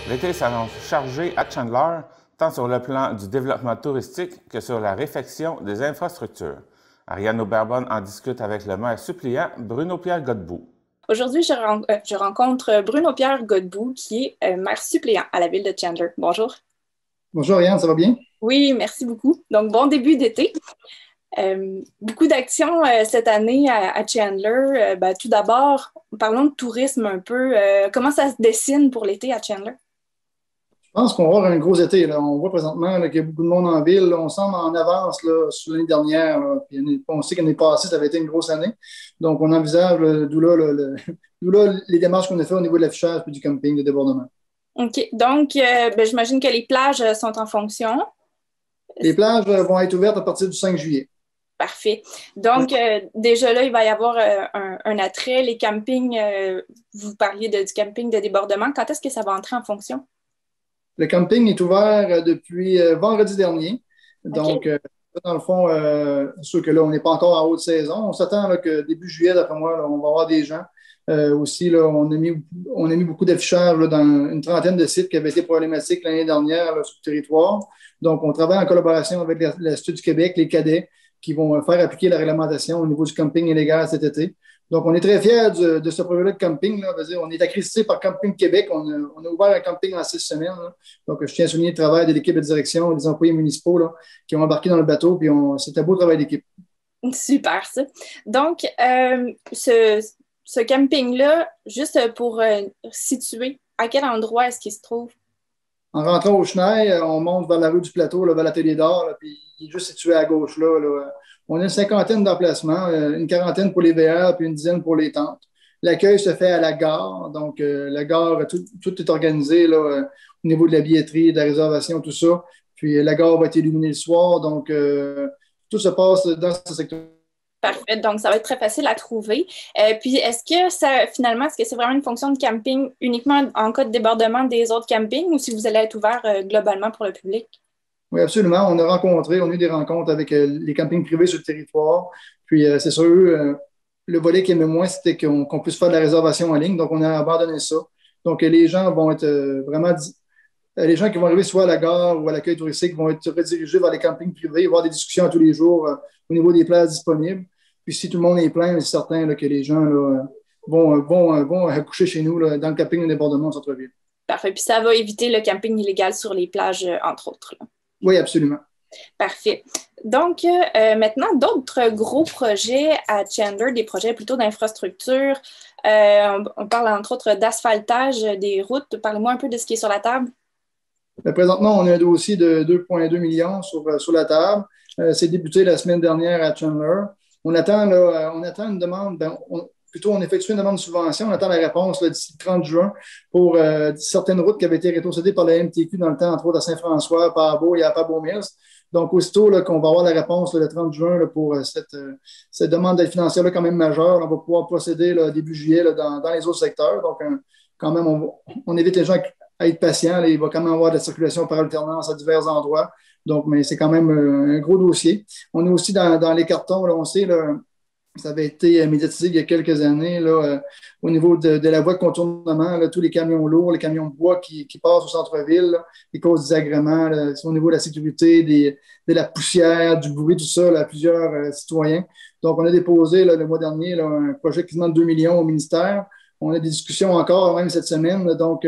L'été s'annonce chargé à Chandler, tant sur le plan du développement touristique que sur la réfection des infrastructures. Ariane Aubert-Bonne en discute avec le maire suppléant Bruno-Pierre Godbout. Aujourd'hui, je rencontre Bruno-Pierre Godbout, qui est maire suppléant à la ville de Chandler. Bonjour. Bonjour Ariane, ça va bien? Oui, merci beaucoup. Donc, bon début d'été. Beaucoup d'actions cette année à Chandler. Tout d'abord, parlons de tourisme un peu. Comment ça se dessine pour l'été à Chandler? Je pense qu'on va avoir un gros été, là. On voit présentement là, qu'il y a beaucoup de monde en ville. Là. On semble en avance là, sur l'année dernière. Là. Puis on sait que l'année passée, ça avait été une grosse année. Donc, on envisage d'où là les démarches qu'on a fait au niveau de l'affichage et du camping de débordement. OK. Donc, j'imagine que les plages sont en fonction. Les plages vont être ouvertes à partir du 5 juillet. Parfait. Donc, déjà là, il va y avoir un attrait. Les campings, vous parliez du camping de débordement. Quand est-ce que ça va entrer en fonction? Le camping est ouvert depuis vendredi dernier. Donc, OK. dans le fond, c'est sûr que là, on n'est pas encore en haute saison. On s'attend là, que début juillet, d'après moi, là, on va avoir des gens. Aussi, là, on a mis beaucoup d'affichage là, dans une trentaine de sites qui avaient été problématiques l'année dernière là, sur le territoire. Donc, on travaille en collaboration avec l'Institut du Québec, les cadets, qui vont faire appliquer la réglementation au niveau du camping illégal cet été. Donc, on est très fiers de ce projet-là de camping. Là. On est accrédité par Camping Québec. On a ouvert un camping en 6 semaines. Là. Donc, je tiens à souligner le travail de l'équipe de direction, des employés municipaux là, qui ont embarqué dans le bateau. Puis, c'était un beau travail d'équipe. Super, ça. Donc, ce camping-là, juste pour situer, à quel endroit est-ce qu'il se trouve? En rentrant au Chenail, on monte vers la rue du Plateau, là, vers l'Atelier d'Art, là, puis il est juste situé à gauche là. Là. On a une cinquantaine d'emplacements, une quarantaine pour les VR, puis une dizaine pour les tentes. L'accueil se fait à la gare, donc la gare, tout est organisé là, au niveau de la billetterie, de la réservation, tout ça. Puis la gare va être illuminée le soir, donc tout se passe dans ce secteur. Parfait. Donc, ça va être très facile à trouver. Puis, est-ce que c'est vraiment une fonction de camping uniquement en cas de débordement des autres campings ou si vous allez être ouvert globalement pour le public? Oui, absolument. On a eu des rencontres avec les campings privés sur le territoire. Puis, c'est sûr, le volet qui aimait moins, c'était qu'on puisse faire de la réservation en ligne. Donc, on a abandonné ça. Donc, les gens vont être les gens qui vont arriver soit à la gare ou à l'accueil touristique vont être redirigés vers les campings privés, avoir des discussions tous les jours au niveau des places disponibles. Puis, si tout le monde est plein, c'est certain là, que les gens là, vont accoucher chez nous là, dans le camping de débordement au centre-ville. Parfait. Puis, ça va éviter le camping illégal sur les plages, entre autres, là. Oui, absolument. Parfait. Donc, maintenant, d'autres gros projets à Chandler, des projets plutôt d'infrastructure. On parle entre autres d'asphaltage des routes. Parlez-moi un peu de ce qui est sur la table. Présentement, on a un dossier de 2,2 millions sur la table. C'est débuté la semaine dernière à Chandler. On attend une demande, on effectue une demande de subvention. On attend la réponse là, d'ici le 30 juin pour certaines routes qui avaient été rétrocédées par la MTQ dans le temps, entre autres à Saint-François, à Pabo et à Pabo-Mills. Donc, aussitôt là, qu'on va avoir la réponse là, le 30 juin là, pour cette demande d'aide financière-là quand même majeure, on va pouvoir procéder là, début juillet là, dans les autres secteurs. Donc, quand même, on évite les gens à être patients. Là, il va quand même avoir de la circulation par alternance à divers endroits. Donc, mais c'est quand même un gros dossier. On est aussi dans les cartons, là, on sait, là, ça avait été médiatisé il y a quelques années là, au niveau de la voie de contournement, là, tous les camions lourds, les camions de bois qui passent au centre-ville, là, qui causent des agréments là, au niveau de la sécurité, de la poussière, du bruit, tout ça, là, à plusieurs citoyens. Donc, on a déposé là, le mois dernier là, un projet quasiment de 2 millions au ministère. On a des discussions encore, même cette semaine. Là, donc,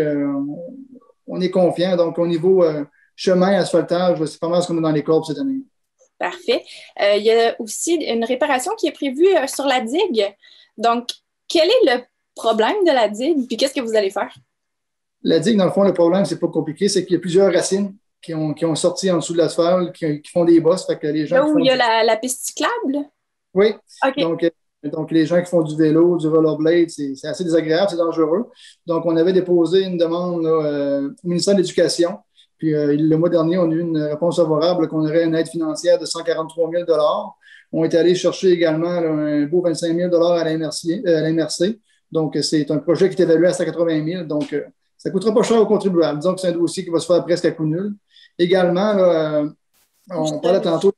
on est confiant. Donc, au niveau chemin, asphaltage, c'est pas mal ce qu'on a dans les cordes cette année. Parfait. Il y a aussi une réparation qui est prévue sur la digue. Donc, quel est le problème de la digue? Puis qu'est-ce que vous allez faire? La digue, dans le fond, le problème, c'est pas compliqué, c'est qu'il y a plusieurs racines qui ont sorti en dessous de l'asphalte, qui font des bosses. Fait que les gens Là où il y a la piste cyclable? Oui. OK. Donc, les gens qui font du vélo, du rollerblade, c'est assez désagréable, c'est dangereux. Donc, on avait déposé une demande là, au ministère de l'Éducation. Puis, le mois dernier, on a eu une réponse favorable qu'on aurait une aide financière de 143 000 On est allé chercher également là, un beau 25 000 à la MRC. Donc, c'est un projet qui est évalué à 180 000. Donc, ça ne coûtera pas cher aux contribuables. Disons que c'est un dossier qui va se faire presque à coût nul. Également, là, on parlait tantôt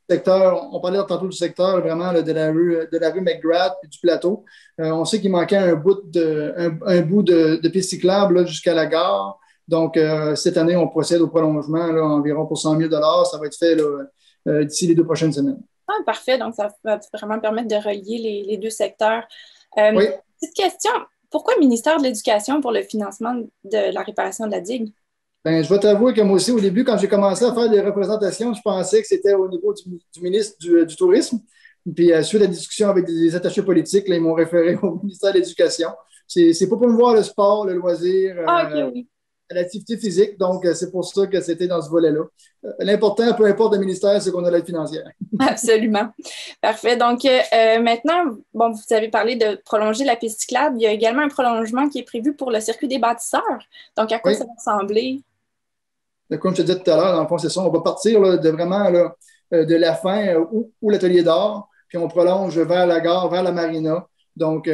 du secteur vraiment là, de la rue McGrath et du plateau. On sait qu'il manquait un bout de piste cyclable là, jusqu'à la gare. Donc, cette année, on procède au prolongement là, environ pour 100 000 $. Ça va être fait là, d'ici les 2 prochaines semaines. Ah, parfait. Donc, ça va vraiment permettre de relier les deux secteurs. Oui. Petite question. Pourquoi le ministère de l'Éducation pour le financement de la réparation de la digue? Ben, je vais t'avouer que moi aussi, au début, quand j'ai commencé à faire des représentations, je pensais que c'était au niveau du ministre du Tourisme. Puis, suite à la discussion avec des attachés politiques, là, ils m'ont référé au ministère de l'Éducation. C'est pas pour me voir le sport, le loisir, Ah, OK, oui. l'activité physique. Donc, c'est pour ça que c'était dans ce volet-là. L'important, peu importe le ministère, c'est qu'on a l'aide financière. Absolument. Parfait. Donc, maintenant, bon, vous avez parlé de prolonger la piste cyclable. Il y a également un prolongement qui est prévu pour le circuit des bâtisseurs. Donc, à quoi Oui. ça va ressembler? Comme je te disais tout à l'heure, dans le fond, c'est ça. On va partir là, de vraiment là, de la fin où l'atelier d'art, puis on prolonge vers la gare, vers la marina. Donc,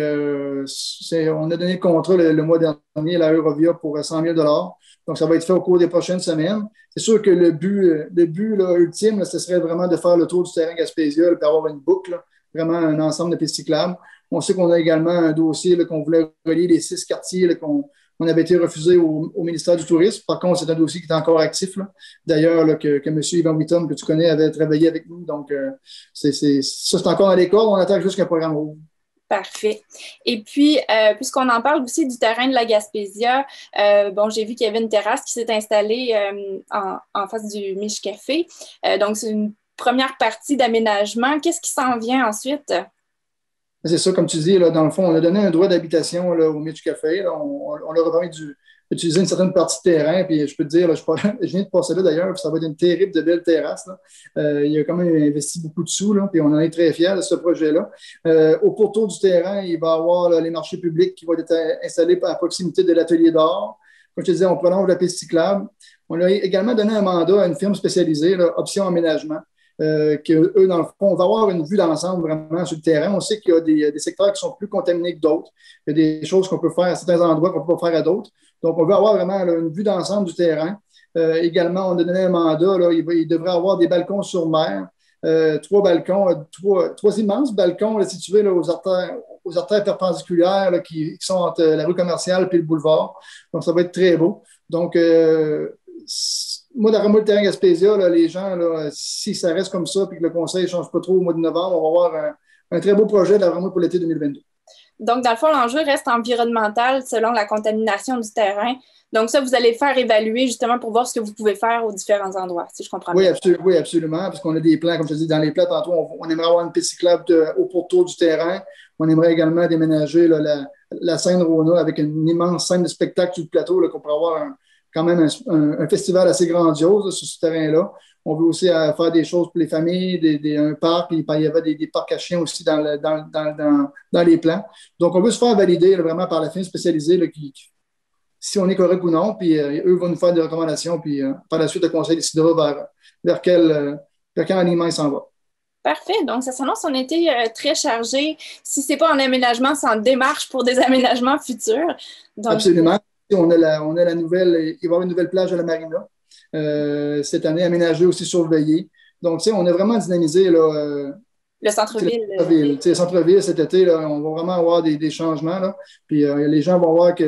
on a donné le contrat le mois dernier à la Eurovia pour 100 000 $. Donc, ça va être fait au cours des prochaines semaines. C'est sûr que le but là, ultime, là, ce serait vraiment de faire le tour du terrain Gaspésia et avoir une boucle, là, vraiment un ensemble de pistes cyclables. On sait qu'on a également un dossier là, qu'on voulait relier les 6 quartiers là, qu'on avait été refusé au ministère du Tourisme. Par contre, c'est un dossier qui est encore actif. D'ailleurs, que M. Yvan Witton, que tu connais, avait travaillé avec nous. Donc, ça, c'est encore dans les cordes. On attend juste qu'un programme ouvre. Parfait. Et puis, puisqu'on en parle aussi du terrain de la Gaspésia, bon, j'ai vu qu'il y avait une terrasse qui s'est installée en face du Mich Café. Donc, c'est une première partie d'aménagement. Qu'est-ce qui s'en vient ensuite? C'est ça, comme tu dis, là, dans le fond, on a donné un droit d'habitation au Mitch Café. Là, on leur a permis d'utiliser une certaine partie de terrain. Puis je peux te dire, là, je viens de passer là d'ailleurs, puis ça va être une terrible de belle terrasse. Là. Il a quand même investi beaucoup de sous, là, puis on en est très fiers de ce projet-là. Au pourtour du terrain, il va y avoir là, les marchés publics qui vont être installés à proximité de l'atelier d'art. Comme je te disais, on prolonge la piste cyclable. On a également donné un mandat à une firme spécialisée, là, Option Aménagement. Qu'eux, dans le fond, on va avoir une vue d'ensemble vraiment sur le terrain. On sait qu'il y a des secteurs qui sont plus contaminés que d'autres. Il y a des choses qu'on peut faire à certains endroits qu'on ne peut pas faire à d'autres. Donc, on veut avoir vraiment là, une vue d'ensemble du terrain. Également, on a donné un mandat. Là, il devrait avoir des balcons sur mer. 3 balcons, 3 immenses balcons là, situés là, aux artères perpendiculaires là, qui sont entre la rue commerciale et le boulevard. Donc, ça va être très beau. Donc, moi, dans le terrain Gaspésia, là, les gens, là, si ça reste comme ça et que le conseil ne change pas trop au mois de novembre, on va avoir un très beau projet de la Ramouille pour l'été 2022. Donc, dans le fond, l'enjeu reste environnemental selon la contamination du terrain. Donc, ça, vous allez faire évaluer justement pour voir ce que vous pouvez faire aux différents endroits, si je comprends bien. Oui, absolument, parce qu'on a des plans, comme je te dis, dans les plans, tantôt, on aimerait avoir une piste cyclable au pourtour du terrain. On aimerait également déménager là, la scène Rona avec une immense scène de spectacle sur le plateau, là, qu'on pourrait avoir quand même un festival assez grandiose là, sur ce terrain-là. On veut aussi faire des choses pour les familles, un parc, puis il y avait des parcs à chiens aussi dans les plans. Donc, on veut se faire valider là, vraiment par la firme spécialisée là, si on est correct ou non, puis eux vont nous faire des recommandations, puis par la suite, le conseil décidera vers quel aliment il s'en va. Parfait. Donc, ça s'annonce un été très chargé. Si ce n'est pas en aménagement, c'est en démarche pour des aménagements futurs. Donc, absolument. On a la nouvelle, il va y avoir une nouvelle plage à la marina cette année, aménagée aussi surveillée. Donc, tu sais, on a vraiment dynamisé là, le centre-ville. Le centre-ville cet été, là, on va vraiment avoir des changements. Là. Puis les gens vont voir que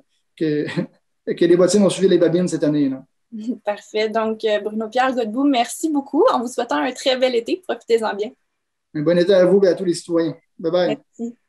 les bottines ont suivi les babines cette année. Là. Parfait. Donc, Bruno-Pierre Godbout, merci beaucoup. En vous souhaitant un très bel été. Profitez-en bien. Un bon été à vous et à tous les citoyens. Bye bye. Merci.